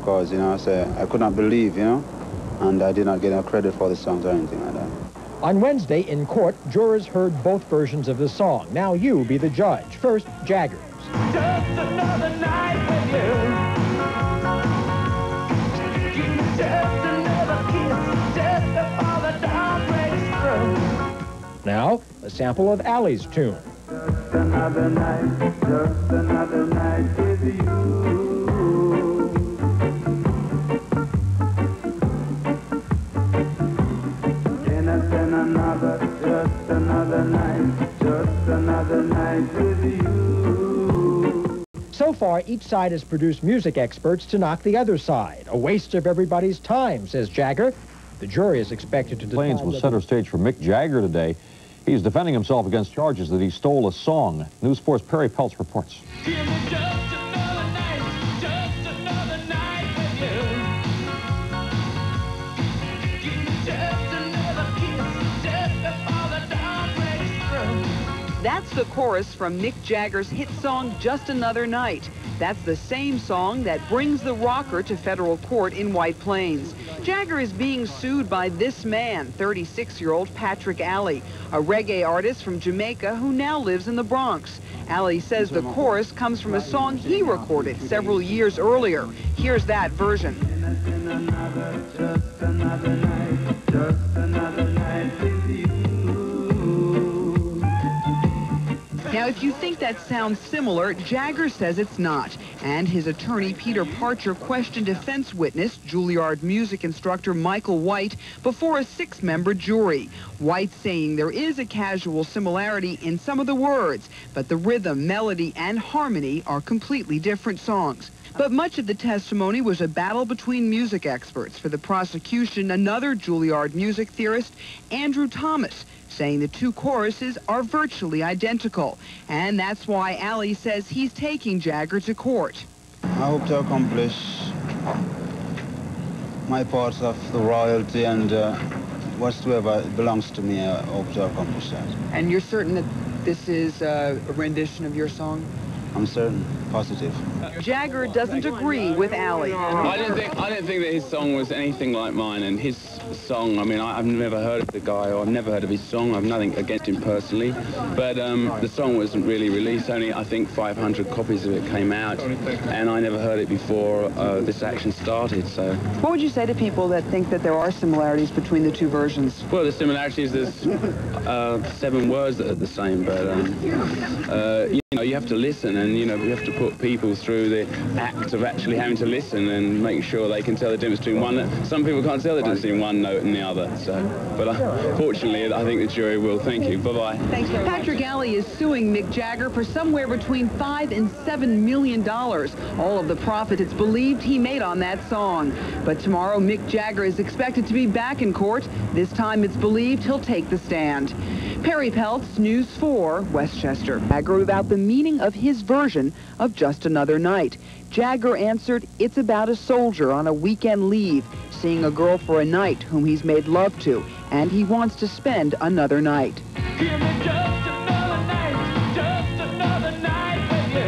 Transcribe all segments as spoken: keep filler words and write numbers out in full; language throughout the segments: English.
because, you know, I say I could not believe, you know, and I did not get no credit for the songs or anything like that. On Wednesday, in court, jurors heard both versions of the song. Now you be the judge. First, Jagger's. Just another night with you. Just another kiss, just before the dawn breaks through. Now, a sample of Ali's tune. Just another night, just another night with you. Innocent another, just another night, just another night with you. So far, each side has produced music experts to knock the other side. A waste of everybody's time, says Jagger. The jury is expected to decide. Plains was center stage for Mick Jagger today. He's defending himself against charges that he stole a song. News four's Perry Peltz reports. Give me just another night, just another night with you. Give me just another kiss, just before the dawn breaks through. That's the chorus from Mick Jagger's hit song, Just Another Night. That's the same song that brings the rocker to federal court in White Plains. Jagger is being sued by this man, thirty-six-year-old Patrick Alley, a reggae artist from Jamaica who now lives in the Bronx. Alley says the chorus comes from a song he recorded several years earlier. Here's that version. Just another night, just another night with you. Now, if you think that sounds similar, Jagger says it's not. And his attorney, Peter Parcher, questioned defense witness, Juilliard music instructor Michael White, before a six-member jury. White saying there is a casual similarity in some of the words, but the rhythm, melody, and harmony are completely different songs. But much of the testimony was a battle between music experts. For the prosecution, another Juilliard music theorist, Andrew Thomas, saying the two choruses are virtually identical. And that's why Alley says he's taking Jagger to court. I hope to accomplish my parts of the royalty and uh, whatsoever belongs to me, I hope to accomplish that. And you're certain that this is uh, a rendition of your song? I'm certain, positive. Jagger doesn't agree with Alley. I didn't think I didn't think that his song was anything like mine, and his song. I mean, I, I've never heard of the guy, or I've never heard of his song. I've nothing against him personally, but um, the song wasn't really released. Only I think five hundred copies of it came out, and I never heard it before uh, this action started. So, what would you say to people that think that there are similarities between the two versions? Well, the similarities, there's uh, seven words that are the same, but um, uh, you know, you have to listen, and you know, you have to put people through the act of actually having to listen and make sure they can tell the difference between one. Some people can't tell the difference between one note and the other. So, but uh, fortunately, I think the jury will. Thank you. Bye bye. Thanks. Patrick Alley is suing Mick Jagger for somewhere between five and seven million dollars. All of the profit it's believed he made on that song. But tomorrow, Mick Jagger is expected to be back in court. This time, it's believed he'll take the stand. Perry Peltz, News four, Westchester. Jagger about the meaning of his version of Just Another Night. Jagger answered, it's about a soldier on a weekend leave, seeing a girl for a night whom he's made love to, and he wants to spend another night. Give me just another night, just another night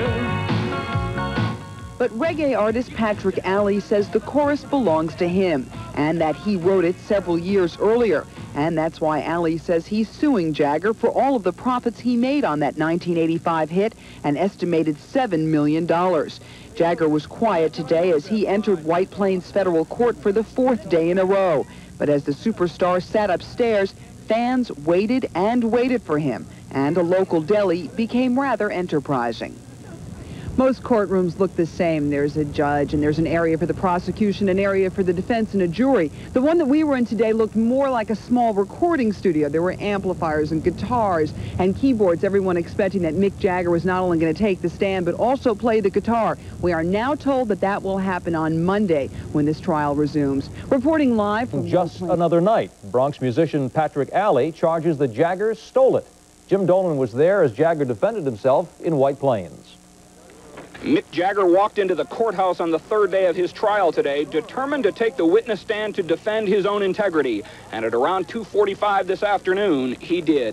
with you. But reggae artist Patrick Alley says the chorus belongs to him, and that he wrote it several years earlier. And that's why Alley says he's suing Jagger for all of the profits he made on that nineteen eighty-five hit, an estimated seven million dollars. Jagger was quiet today as he entered White Plains federal court for the fourth day in a row. But as the superstar sat upstairs, fans waited and waited for him, and a local deli became rather enterprising. Most courtrooms look the same. There's a judge, and there's an area for the prosecution, an area for the defense, and a jury. The one that we were in today looked more like a small recording studio. There were amplifiers and guitars and keyboards, everyone expecting that Mick Jagger was not only going to take the stand, but also play the guitar. We are now told that that will happen on Monday when this trial resumes. Reporting live from Just Another Night, Bronx musician Patrick Alley charges that Jagger stole it. Jim Dolan was there as Jagger defended himself in White Plains. Mick Jagger walked into the courthouse on the third day of his trial today, determined to take the witness stand to defend his own integrity. And at around two forty-five this afternoon, he did.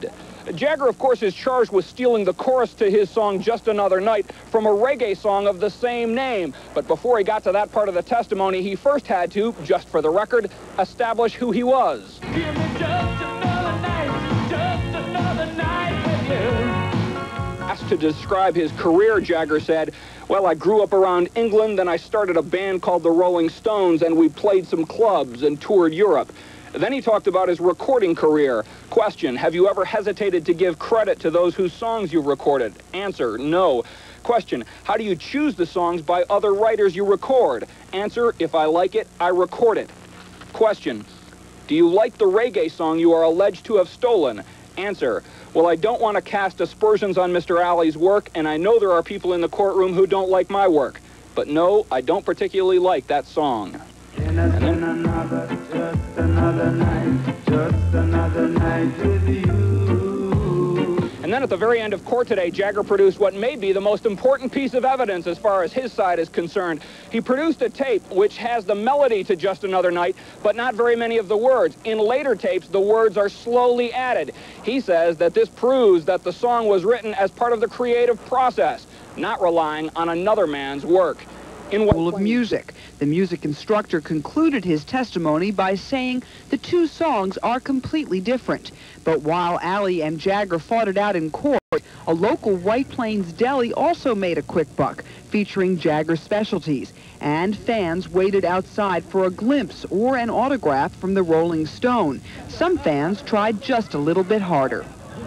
Jagger, of course, is charged with stealing the chorus to his song Just Another Night from a reggae song of the same name. But before he got to that part of the testimony, he first had to, just for the record, establish who he was. Give me just another night, just another night with you. Asked to describe his career, Jagger said, well, I grew up around England, then I started a band called the Rolling Stones, and we played some clubs and toured Europe. Then he talked about his recording career. Question, have you ever hesitated to give credit to those whose songs you've recorded? Answer, no. Question, how do you choose the songs by other writers you record? Answer, if I like it, I record it. Question, do you like the reggae song you are alleged to have stolen? Answer, well, I don't want to cast aspersions on Mister Alley's work, and I know there are people in the courtroom who don't like my work. But no, I don't particularly like that song. And then another, just another night, just another night with you. And then at the very end of court today, Jagger produced what may be the most important piece of evidence as far as his side is concerned. He produced a tape which has the melody to Just Another Night, but not very many of the words. In later tapes, the words are slowly added. He says that this proves that the song was written as part of the creative process, not relying on another man's work. In School of Music. The music instructor concluded his testimony by saying the two songs are completely different. But while Alley and Jagger fought it out in court, a local White Plains deli also made a quick buck, featuring Jagger specialties. And fans waited outside for a glimpse or an autograph from the Rolling Stone. Some fans tried just a little bit harder.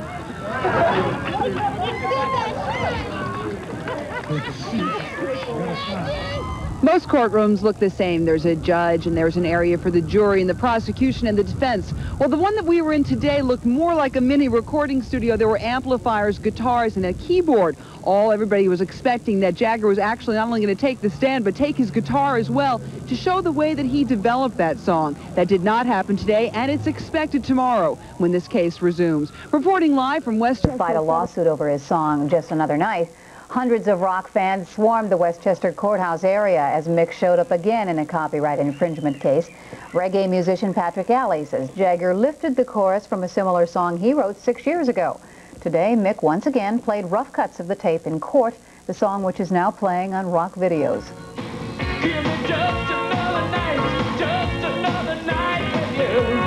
Most courtrooms look the same. There's a judge and there's an area for the jury and the prosecution and the defense. Well, the one that we were in today looked more like a mini recording studio. There were amplifiers, guitars, and a keyboard. All everybody was expecting that Jagger was actually not only going to take the stand, but take his guitar as well to show the way that he developed that song. That did not happen today, and it's expected tomorrow when this case resumes. Reporting live from Westchester. Filed a lawsuit over his song, Just Another Night. Hundreds of rock fans swarmed the Westchester courthouse area as Mick showed up again in a copyright infringement case. Reggae musician Patrick Alley says Jagger lifted the chorus from a similar song he wrote six years ago. Today, Mick once again played rough cuts of the tape in court, the song which is now playing on rock videos. Give me just another night, just another night with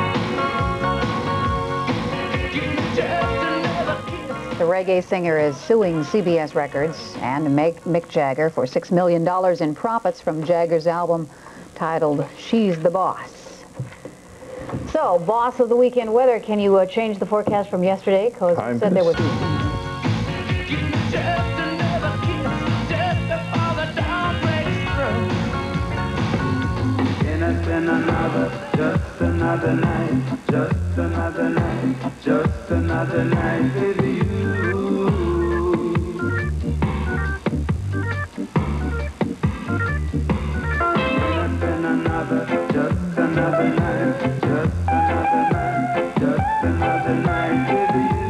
you. Give me just another kiss. The reggae singer is suing C B S Records and Mick Jagger for six million dollars in profits from Jagger's album titled She's the Boss. So, boss of the weekend weather, can you uh, change the forecast from yesterday? Because it said there was... Give me just another kiss, just before the dawn breaks through. And it's been another, just another night, just another night, just another night with you. And it's been another, just another night, just another night, just another night with you.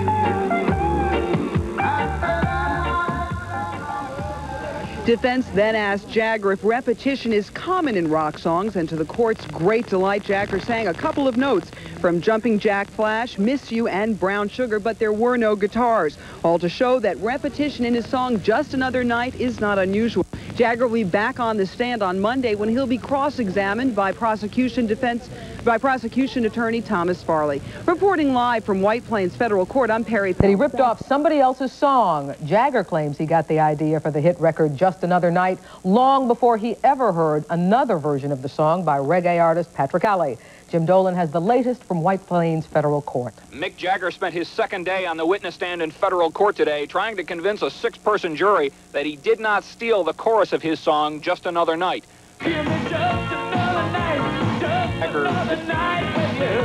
Defense then asked Jagger if repetition is common in rock songs, and to the court's great delight, Jagger sang a couple of notes from Jumping Jack Flash, Miss You, and Brown Sugar, but there were no guitars, all to show that repetition in his song Just Another Night is not unusual. Jagger will be back on the stand on Monday when he'll be cross-examined by prosecution defense by prosecution attorney Thomas Farley. Reporting live from White Plains Federal Court, I'm Perry. That he ripped off somebody else's song. Jagger claims he got the idea for the hit record Just Another Night long before he ever heard another version of the song by reggae artist Patrick Alley. Jim Dolan has the latest from White Plains Federal Court. Mick Jagger spent his second day on the witness stand in federal court today trying to convince a six-person jury that he did not steal the chorus of his song, Just Another Night. Give me just another night, just Jagger. another night with you.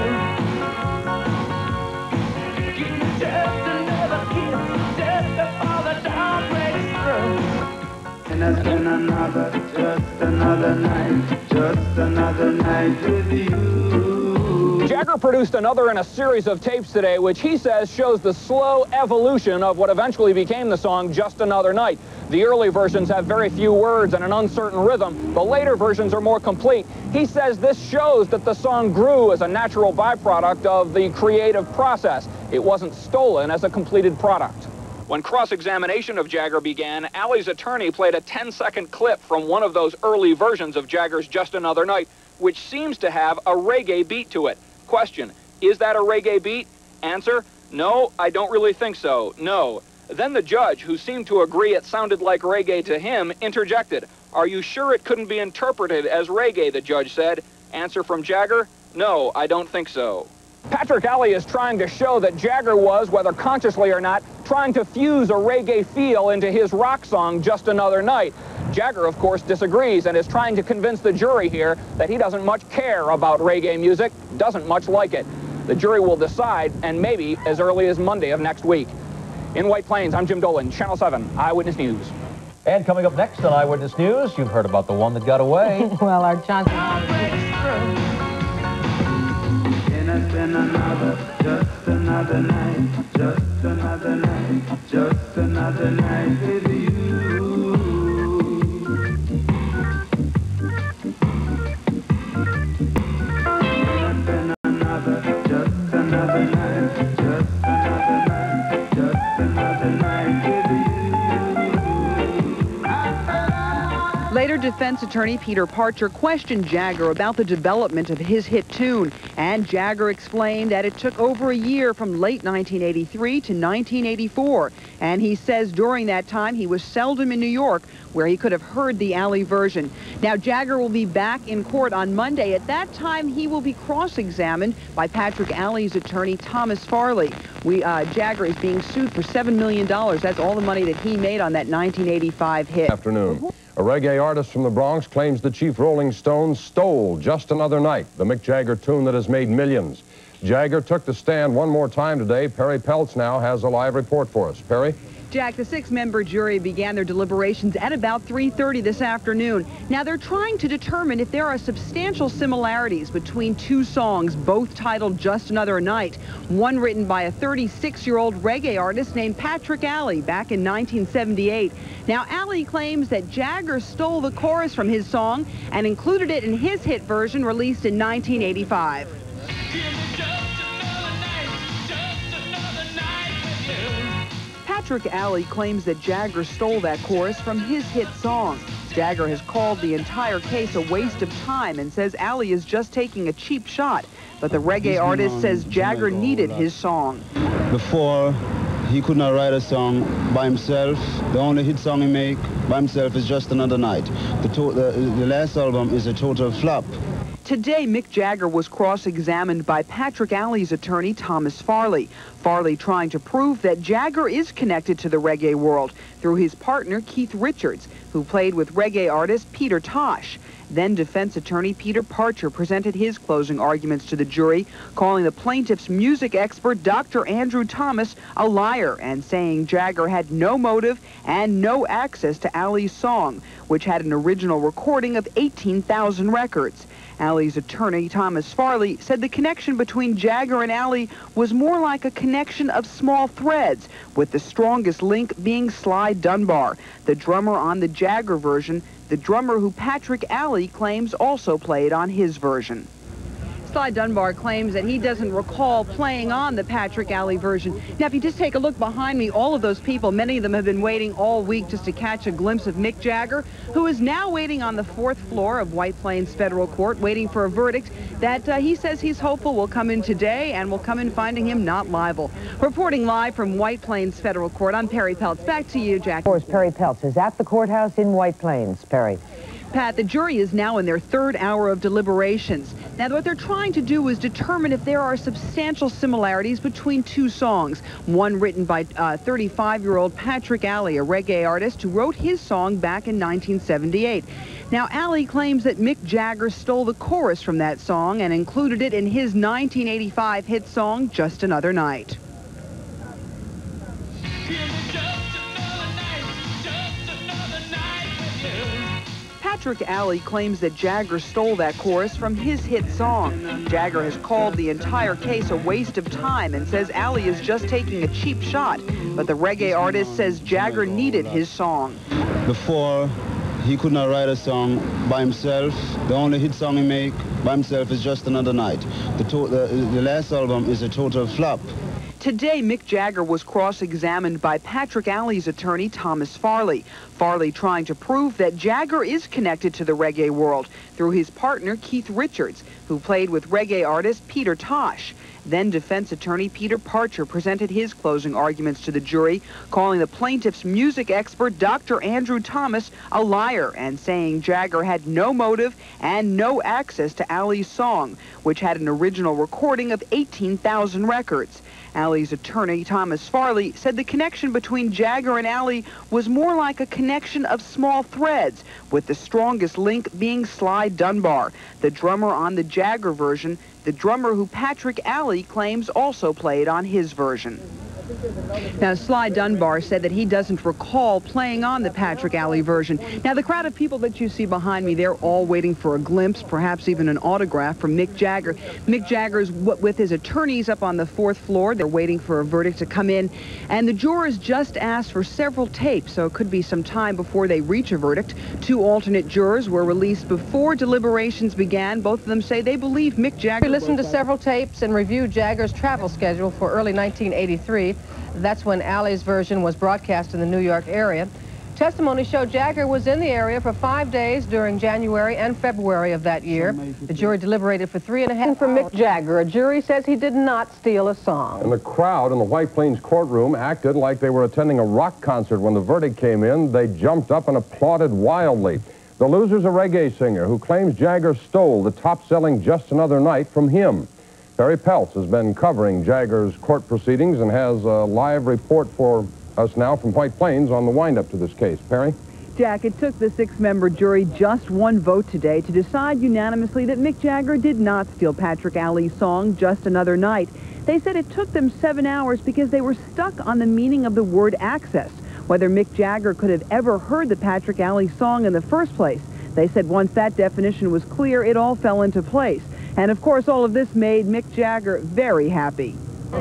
Give me just another kiss, just before the dawn breaks through. And it's been another, just another night, just another night with you. Jagger produced another in a series of tapes today, which he says shows the slow evolution of what eventually became the song Just Another Night. The early versions have very few words and an uncertain rhythm. The later versions are more complete. He says this shows that the song grew as a natural byproduct of the creative process. It wasn't stolen as a completed product. When cross-examination of Jagger began, Alley's attorney played a ten-second clip from one of those early versions of Jagger's Just Another Night, which seems to have a reggae beat to it. Question, is that a reggae beat? Answer, no, I don't really think so, no. Then the judge, who seemed to agree it sounded like reggae to him, interjected. Are you sure it couldn't be interpreted as reggae, the judge said. Answer from Jagger, no, I don't think so. Patrick Alley is trying to show that Jagger was, whether consciously or not, trying to fuse a reggae feel into his rock song, Just Another Night. Jagger, of course, disagrees and is trying to convince the jury here that he doesn't much care about reggae music, doesn't much like it. The jury will decide, and maybe as early as Monday of next week. In White Plains, I'm Jim Dolan, Channel seven, Eyewitness News. And coming up next on Eyewitness News, you've heard about the one that got away. Well, our Johnson... Just another, just another night, just another night, just another night with you. Just another, just another night, just another night, just another night with you. Later, defense attorney Peter Parcher questioned Jagger about the development of his hit tune, and Jagger explained that it took over a year from late nineteen eighty-three to nineteen eighty-four, and he says during that time he was seldom in New York where he could have heard the Alley version. Now, Jagger will be back in court on Monday. At that time, he will be cross-examined by Patrick Alley's attorney, Thomas Farley. We, uh, Jagger is being sued for seven million dollars. That's all the money that he made on that nineteen eighty-five hit. Afternoon. A reggae artist from the Bronx claims the chief Rolling Stones stole Just Another Night, the Mick Jagger tune that has made millions. Jagger took the stand one more time today. Perry Peltz now has a live report for us. Perry? Jack, the six-member jury began their deliberations at about three thirty this afternoon. Now, they're trying to determine if there are substantial similarities between two songs, both titled Just Another Night, one written by a thirty-six-year-old reggae artist named Patrick Alley back in nineteen seventy-eight. Now, Alley claims that Jagger stole the chorus from his song and included it in his hit version released in nineteen eighty-five. Patrick Alley claims that Jagger stole that chorus from his hit song. Jagger has called the entire case a waste of time and says Alley is just taking a cheap shot. But the reggae artist says Jagger needed his song. Before, he could not write a song by himself. The only hit song he make by himself is Just Another Night. The, to the, the last album is a total flop. Today, Mick Jagger was cross-examined by Patrick Alley's attorney, Thomas Farley. Farley trying to prove that Jagger is connected to the reggae world through his partner, Keith Richards, who played with reggae artist Peter Tosh. Then defense attorney Peter Parcher presented his closing arguments to the jury, calling the plaintiff's music expert, Doctor Andrew Thomas, a liar and saying Jagger had no motive and no access to Alley's song, which had an original recording of eighteen thousand records. Alley's attorney, Thomas Farley, said the connection between Jagger and Alley was more like a connection of small threads, with the strongest link being Sly Dunbar, the drummer on the Jagger version, the drummer who Patrick Alley claims also played on his version. Sly Dunbar claims that he doesn't recall playing on the Patrick Alley version. Now, if you just take a look behind me, all of those people, many of them have been waiting all week just to catch a glimpse of Mick Jagger, who is now waiting on the fourth floor of White Plains Federal Court, waiting for a verdict that uh, he says he's hopeful will come in today and will come in finding him not liable. Reporting live from White Plains Federal Court, I'm Perry Peltz. Back to you, Jack. Of course, Perry Peltz is at the courthouse in White Plains. Perry. Pat, the jury is now in their third hour of deliberations. Now, what they're trying to do is determine if there are substantial similarities between two songs, one written by thirty-five-year-old Patrick Alley, a reggae artist who wrote his song back in nineteen seventy-eight. Now, Alley claims that Mick Jagger stole the chorus from that song and included it in his nineteen eighty-five hit song, Just Another Night. Patrick Alley claims that Jagger stole that chorus from his hit song. Jagger has called the entire case a waste of time and says Alley is just taking a cheap shot. But the reggae artist says Jagger needed his song. Before, he could not write a song by himself. The only hit song he make by himself is Just Another Night. The, to the, the last album is a total flop. Today, Mick Jagger was cross-examined by Patrick Alley's attorney, Thomas Farley. Farley trying to prove that Jagger is connected to the reggae world through his partner, Keith Richards, who played with reggae artist Peter Tosh. Then defense attorney Peter Parcher presented his closing arguments to the jury, calling the plaintiff's music expert, Doctor Andrew Thomas, a liar and saying Jagger had no motive and no access to Alley's song, which had an original recording of eighteen thousand records. Alley's attorney, Thomas Farley, said the connection between Jagger and Alley was more like a connection of small threads, with the strongest link being Sly Dunbar, the drummer on the Jagger version, the drummer who Patrick Alley claims also played on his version. Now, Sly Dunbar said that he doesn't recall playing on the Patrick Alley version. Now, the crowd of people that you see behind me, they're all waiting for a glimpse, perhaps even an autograph from Mick Jagger. Mick Jagger's with his attorneys up on the fourth floor. They're waiting for a verdict to come in. And the jurors just asked for several tapes, so it could be some time before they reach a verdict. Two alternate jurors were released before deliberations began. Both of them say they believe Mick Jagger. We listened to several tapes and reviewed Jagger's travel schedule for early nineteen eighty-three. That's when Alley's version was broadcast in the New York area. Testimony showed Jagger was in the area for five days during January and February of that year. The jury deliberated for three and a half. For Mick Jagger, a jury says he did not steal a song. And the crowd in the White Plains courtroom acted like they were attending a rock concert. When the verdict came in, they jumped up and applauded wildly. The loser's a reggae singer who claims Jagger stole the top-selling Just Another Night from him. Perry Peltz has been covering Jagger's court proceedings and has a live report for us now from White Plains on the wind-up to this case. Perry? Jack, it took the six-member jury just one vote today to decide unanimously that Mick Jagger did not steal Patrick Alley's song, Just Another Night. They said it took them seven hours because they were stuck on the meaning of the word access, whether Mick Jagger could have ever heard the Patrick Alley song in the first place. They said once that definition was clear, it all fell into place. And, of course, all of this made Mick Jagger very happy.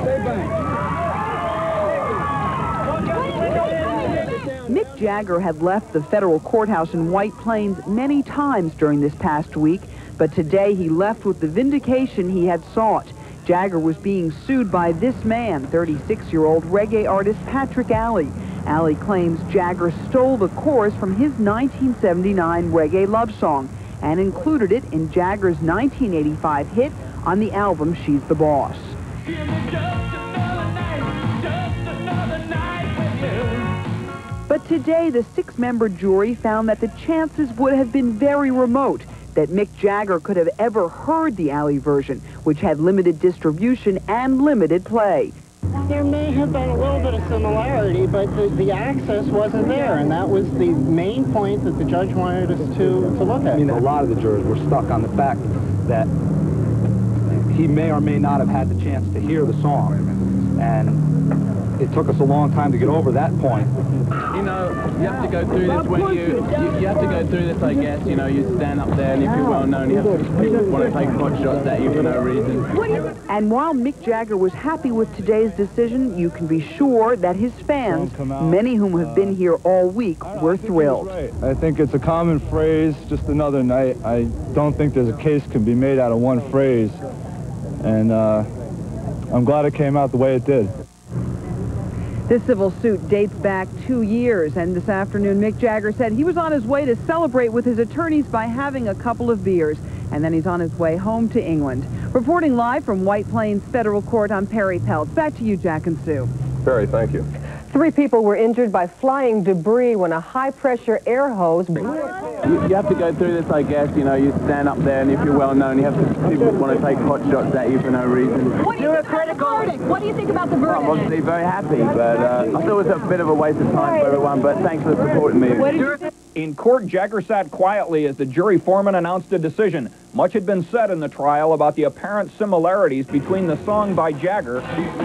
Mick Jagger had left the federal courthouse in White Plains many times during this past week, but today he left with the vindication he had sought. Jagger was being sued by this man, thirty-six-year-old reggae artist Patrick Alley. Alley claims Jagger stole the chorus from his nineteen seventy-nine reggae love song and included it in Jagger's nineteen eighty-five hit on the album She's the Boss. But today, the six-member jury found that the chances would have been very remote that Mick Jagger could have ever heard the Alley version, which had limited distribution and limited play. There may have been a little bit of similarity, but the, the access wasn't there, and that was the main point that the judge wanted us to, to look at. I mean, a lot of the jurors were stuck on the fact that he may or may not have had the chance to hear the song, and it took us a long time to get over that point. You know, you have to go through this when you, you, you have to go through this, I guess, you know, you stand up there and if you're well known, you have to, people want to take pot shots at you for no reason. And while Mick Jagger was happy with today's decision, you can be sure that his fans, many whom have been here all week, were thrilled. I think it's a common phrase, just another night. I don't think there's a case can be made out of one phrase. And uh, I'm glad it came out the way it did. This civil suit dates back two years, and this afternoon Mick Jagger said he was on his way to celebrate with his attorneys by having a couple of beers, and then he's on his way home to England. Reporting live from White Plains Federal Court, I'm Perry Peltz. Back to you, Jack and Sue. Perry, thank you. Three people were injured by flying debris when a high-pressure air hose... You, you have to go through this, I guess, you know, you stand up there and if you're well known, you have to, people want to take pot shots at you for no reason. What do you think about the verdict? What do you think about the verdict? I'm obviously very happy, but uh, I thought it was a bit of a waste of time for everyone, but thanks for supporting me. In court, Jagger sat quietly as the jury foreman announced a decision. Much had been said in the trial about the apparent similarities between the song by Jagger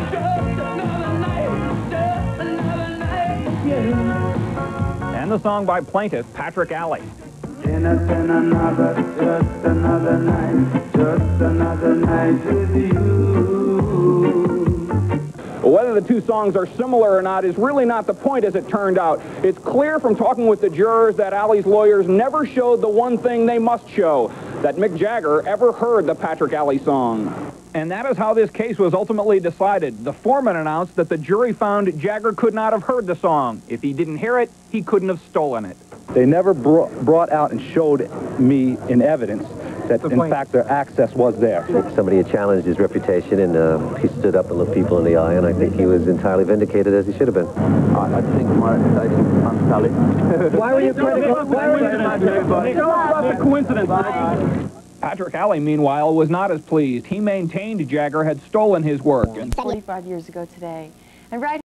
and the song by plaintiff Patrick Alley. Just another, just another night, just another night with you. Whether the two songs are similar or not is really not the point, as it turned out. It's clear from talking with the jurors that Alley's lawyers never showed the one thing they must show, that that Mick Jagger ever heard the Patrick Alley song. And that is how this case was ultimately decided. The foreman announced that the jury found Jagger could not have heard the song. If he didn't hear it, he couldn't have stolen it. They never bro brought out and showed me in evidence that, in fact, their access was there. Somebody had challenged his reputation, and uh, he stood up and looked people in the eye, and I think he was entirely vindicated, as he should have been. I, I think my statement comes tally. Why were you critical? Why were you Tell us about the coincidence. Patrick Alley, meanwhile, was not as pleased. He maintained Jagger had stolen his work. forty-five years ago today. And right